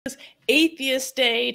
Atheist Day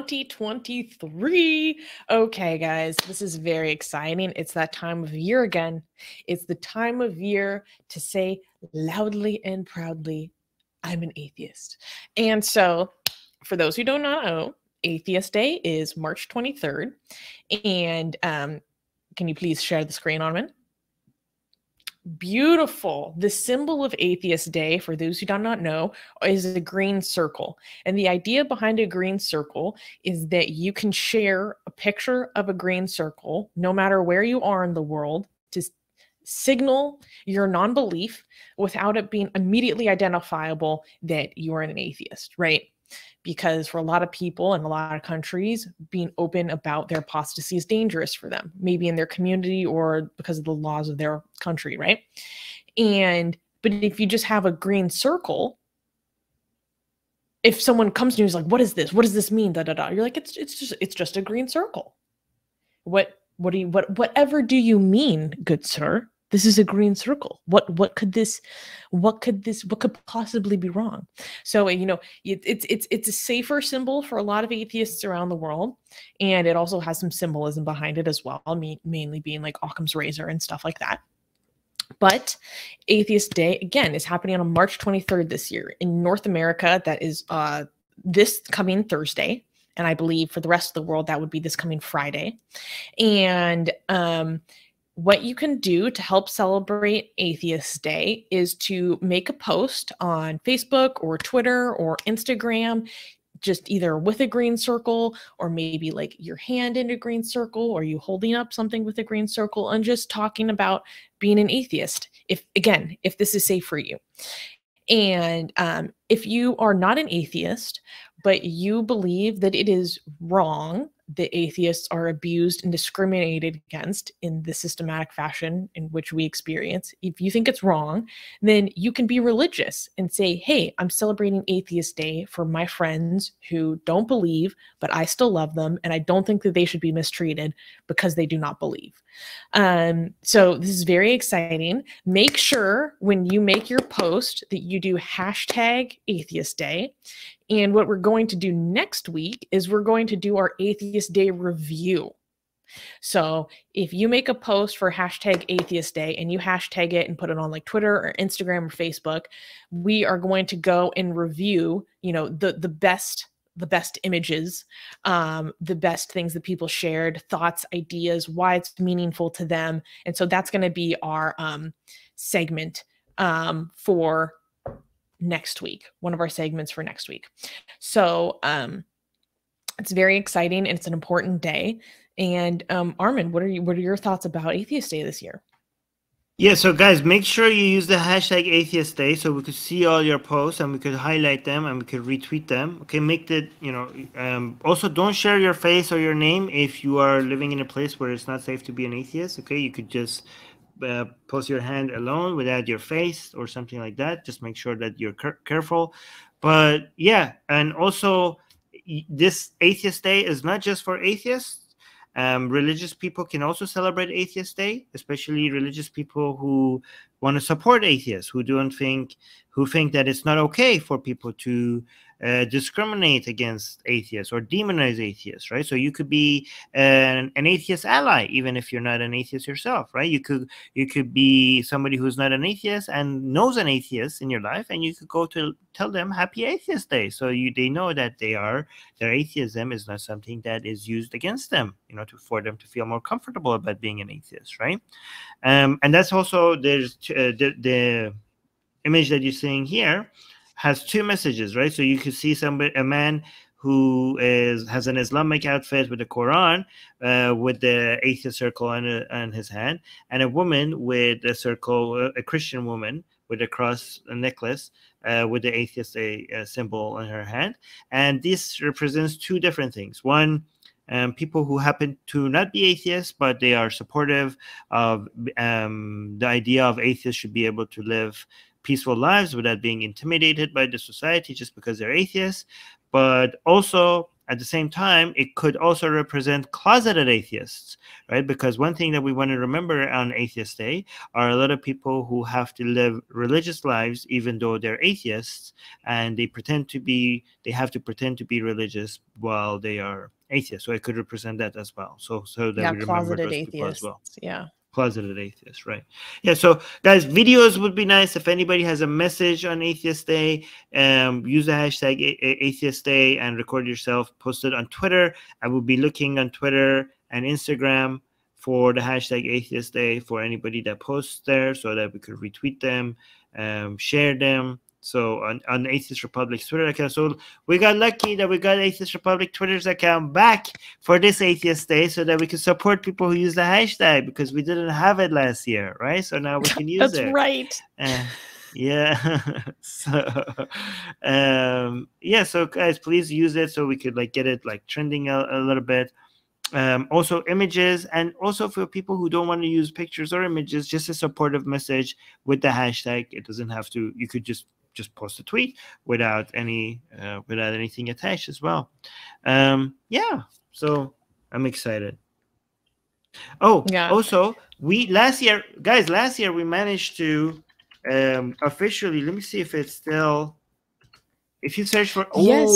2023. Okay, guys, this is very exciting. It's that time of year again. It's the time of year to say loudly and proudly, I'm an atheist. And so, for those who don't know, Atheist Day is March 23rd. And can you please share the screen, Armin? Beautiful. The symbol of Atheist Day, for those who do not know, is a green circle. And the idea behind a green circle is that you can share a picture of a green circle, no matter where you are in the world, to signal your non-belief without it being immediately identifiable that you are an atheist, right? Because for a lot of people in a lot of countries, being open about their apostasy is dangerous for them, maybe in their community or because of the laws of their country, right? But if you just have a green circle, if someone comes to you and is like, "What is this? What does this mean?" Da da da. You're like, "It's just a green circle." Whatever do you mean, good sir? This is a green circle. What could possibly be wrong? So, it's a safer symbol for a lot of atheists around the world. And it also has some symbolism behind it as well, mainly being like Occam's razor and stuff like that. But Atheist Day, again, is happening on March 23rd this year. In North America, that is this coming Thursday. And I believe for the rest of the world, that would be this coming Friday. And what you can do to help celebrate Atheist Day is to make a post on Facebook or Twitter or Instagram, just either with a green circle or maybe like your hand in a green circle or you holding up something with a green circle and just talking about being an atheist. If this is safe for you. And if you are not an atheist, but you believe that it is wrong that atheists are abused and discriminated against in the systematic fashion in which we experience, if you think it's wrong, then you can be religious and say, hey, I'm celebrating Atheist Day for my friends who don't believe, but I still love them, and I don't think that they should be mistreated because they do not believe. So this is very exciting. Make sure when you make your post that you do hashtag Atheist Day. And what we're going to do next week is we're going to do our Atheist Day review. So if you make a post for hashtag Atheist Day and you hashtag it and put it on like Twitter or Instagram or Facebook, we are going to go and review, the best images, the best things that people shared, thoughts, ideas, why it's meaningful to them. And so that's going to be our segment for next week, one of our segments for next week. So it's very exciting and it's an important day. And Armin, what are your thoughts about Atheist Day this year? Yeah, so guys, make sure you use the hashtag Atheist Day so we could see all your posts and we could highlight them and we could retweet them. Okay, make that, also don't share your face or your name if you are living in a place where it's not safe to be an atheist. Okay, you could just post your hand alone without your face or something like that. Just make sure that you're careful. But yeah, and also this Atheist Day is not just for atheists. Religious people can also celebrate Atheist Day, especially religious people who want to support atheists, who think that it's not okay for people to discriminate against atheists or demonize atheists, right? So you could be an atheist ally, even if you're not an atheist yourself, right? You could be somebody who's not an atheist and knows an atheist in your life, and you could go to tell them Happy Atheist Day, so they know that their atheism is not something that is used against them, for them to feel more comfortable about being an atheist, right? And that's also there's the image that you're seeing here has two messages, right? So you could see a man who has an Islamic outfit with the Quran, with the atheist circle on his hand, and a woman with a circle, a Christian woman with a cross necklace, with the atheist symbol on her hand. And this represents two different things. One, people who happen to not be atheists, but they are supportive of the idea of atheists should be able to live peaceful lives without being intimidated by the society just because they're atheists. But also at the same time, it could also represent closeted atheists, right? Because one thing that we want to remember on Atheist Day are a lot of people who have to live religious lives even though they're atheists, and they have to pretend to be religious while they are atheists. So it could represent that as well. So that we remember closeted those atheists. people as well. Yeah. Closeted atheists, right? Yeah. So guys, videos would be nice. If anybody has a message on Atheist Day, use the hashtag Atheist Day and record yourself, post it on Twitter. I will be looking on Twitter and Instagram for the hashtag Atheist Day for anybody that posts there, so that we could retweet them, share them. So on Atheist Republic's Twitter account. So we got lucky that we got Atheist Republic Twitter's account back for this Atheist Day, so that we can support people who use the hashtag, because we didn't have it last year, right? So now we can use it. That's right. Yeah. Yeah. So guys, please use it so we could like get it like trending a little bit. Also images, and also for people who don't want to use pictures or images, just a supportive message with the hashtag. It doesn't have to. You could just post a tweet without anything attached as well. Yeah, so I'm excited. Oh yeah, also last year we managed to officially, let me see if it's still, if you search for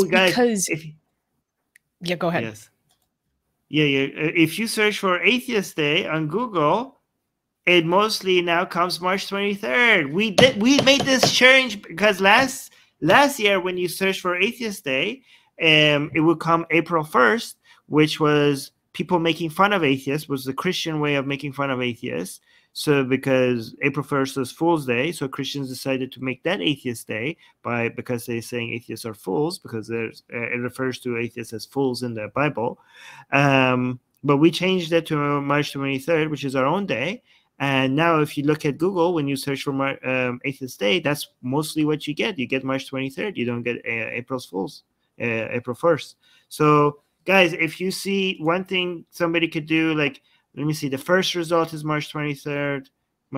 yeah, go ahead. Yes. Yeah. If you search for Atheist Day on Google, it mostly now comes March 23rd. We made this change because last year when you search for Atheist Day, it would come April 1st, which was people making fun of atheists, was the Christian way of making fun of atheists. So because April 1st was Fool's Day, so Christians decided to make that Atheist Day because they're saying atheists are fools, because it refers to atheists as fools in the Bible. But we changed that to March 23rd, which is our own day. And now if you look at Google, when you search for Atheist Day, that's mostly what you get. You get March 23rd. You don't get April 1st. So guys, if you see one thing somebody could do, like, let me see, the first result is March 23rd.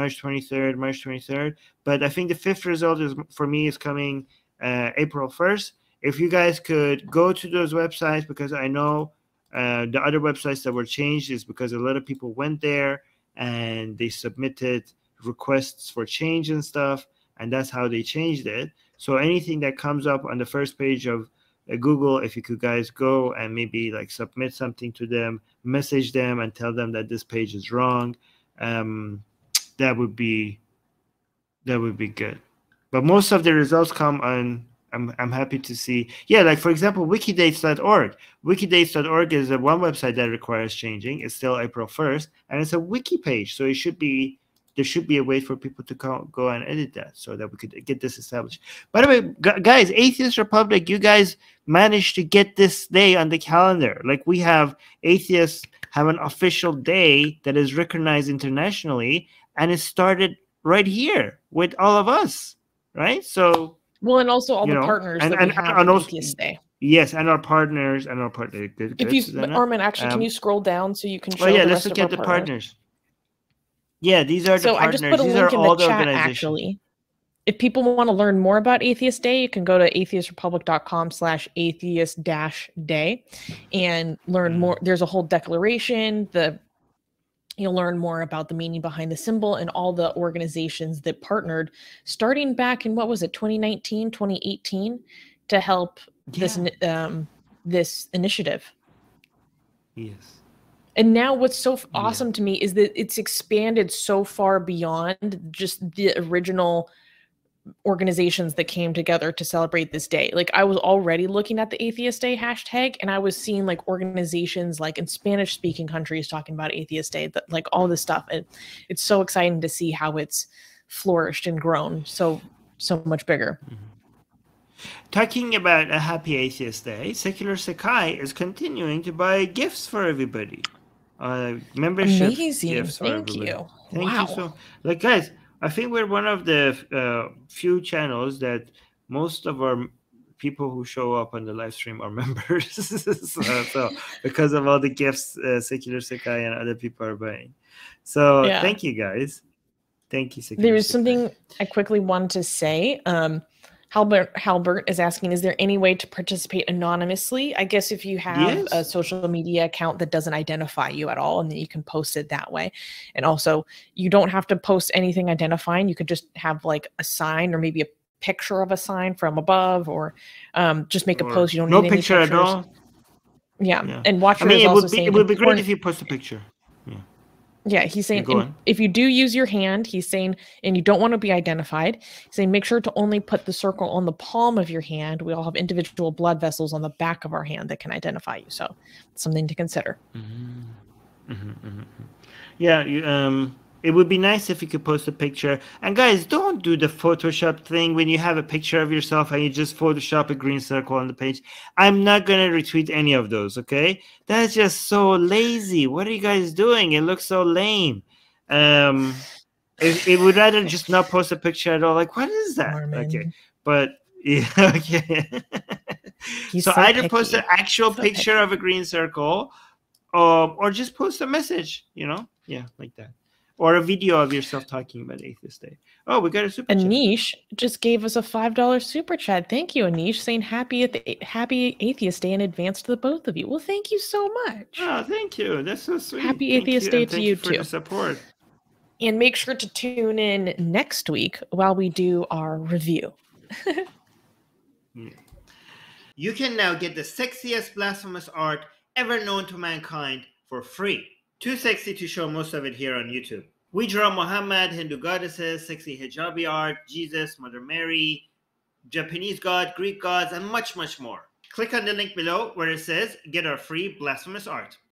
But I think the fifth result for me is coming April 1st. If you guys could go to those websites, because I know the other websites that were changed is because a lot of people went there and they submitted requests for change and stuff, and that's how they changed it. So anything that comes up on the first page of Google, if you could guys go and maybe like submit something to them, message them and tell them that this page is wrong, that would be good. But most of the results come on, I'm happy to see, yeah, like for example, wikidates.org. Wikidates.org is the one website that requires changing. It's still April 1st, and it's a wiki page, so there should be a way for people to go and edit that so that we could get this established. By the way, guys, Atheist Republic, you guys managed to get this day on the calendar. Like, we have atheists have an official day that is recognized internationally, and it started right here with all of us, right? So, well, and also all the partners that we have on Atheist Day. Yes, and our partners. Good, if you, Susanna. Armin, actually, can you scroll down so you can show yeah, the let's rest look of at the partners? Yeah, these are the partners. I just put a these link are in all the chat, organizations. actually. If people want to learn more about Atheist Day, you can go to atheistrepublic.com/atheist-day and learn more. There's a whole declaration. You'll learn more about the meaning behind the symbol and all the organizations that partnered starting back in, what was it, 2019, 2018, to help this initiative. Yes. And now what's so awesome to me is that it's expanded so far beyond just the original organizations that came together to celebrate this day. Like, I was already looking at the Atheist Day hashtag, and I was seeing like organizations like in Spanish speaking countries talking about Atheist Day, but like all this stuff. And it's so exciting to see how it's flourished and grown so much bigger. Talking about a happy Atheist Day, Secular Sakai is continuing to buy gifts for everybody. Membership gifts for everybody. Thank you so, like, guys, I think we're one of the few channels that most of our people who show up on the live stream are members. so because of all the gifts Secular Sakai and other people are buying. So thank you, guys. Thank you, Secular There was Sakai. something I quickly wanted to say. Halbert is asking, is there any way to participate anonymously? I guess if you have a Yes. social media account that doesn't identify you at all, and then you can post it that way. And also, you don't have to post anything identifying. You could just have like a sign or maybe a picture of a sign from above, or just make a Or post. You don't no need any picture at pictures. all. Yeah. Yeah. And I Watcher mean, is it also would be saying great important. if you post a picture. Yeah. Yeah, he's saying go on. if you do use your hand, he's saying, and you don't want to be identified, he's saying make sure to only put the circle on the palm of your hand. We all have individual blood vessels on the back of our hand that can identify you. So something to consider. Yeah, it would be nice if you could post a picture. And guys, don't do the Photoshop thing when you have a picture of yourself and you just Photoshop a green circle on the page. I'm not going to retweet any of those, okay? That's just so lazy. What are you guys doing? It looks so lame. It would rather just not post a picture at all. Like, what is that? Armin. Okay, but yeah, okay. He's so so either picky. post an actual So picture picky. of a green circle, or just post a message, yeah, like that, or a video of yourself talking about Atheist Day. Oh, we got a super chat. Anish just gave us a $5 super chat. Thank you, Anish, saying happy Atheist Day in advance to the both of you. Well, thank you so much. Oh, thank you. That's so sweet. Happy Thank Atheist you, Day and to thank you for too. the support. And make sure to tune in next week while we do our review. Yeah. You can now get the sexiest blasphemous art ever known to mankind for free. Too sexy to show most of it here on YouTube. We draw Muhammad, Hindu goddesses, sexy hijabi art, Jesus, Mother Mary, Japanese god, Greek gods, and much, much more. Click on the link below where it says get our free blasphemous art.